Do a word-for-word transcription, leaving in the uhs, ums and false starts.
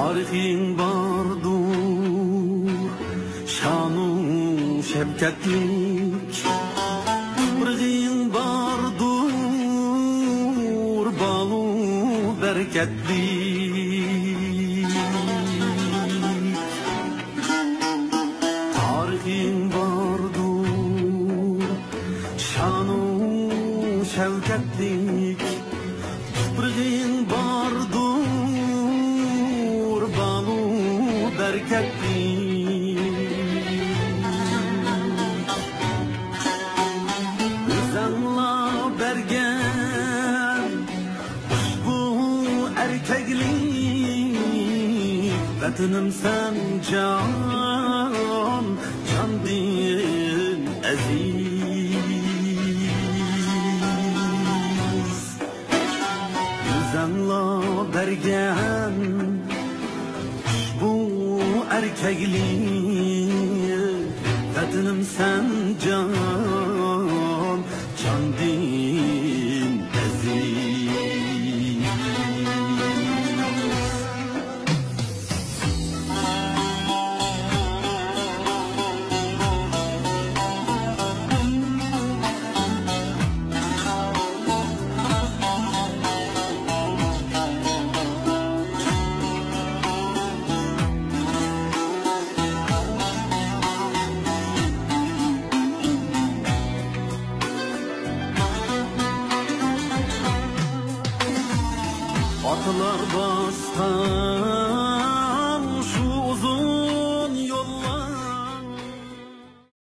Tarixin bardur, şanu şefkatlik. Birgin bardur, balu bereketlik. Tarixin bardur, şanu şefkatlik. Birgin bardur, balu bereketlik. Zanla bergen bu erkeklik. Vatanım sen can, can din aziz. Zanla bergen bu erkeklik. Vatanım sen can, can din aziz. Atlar bastan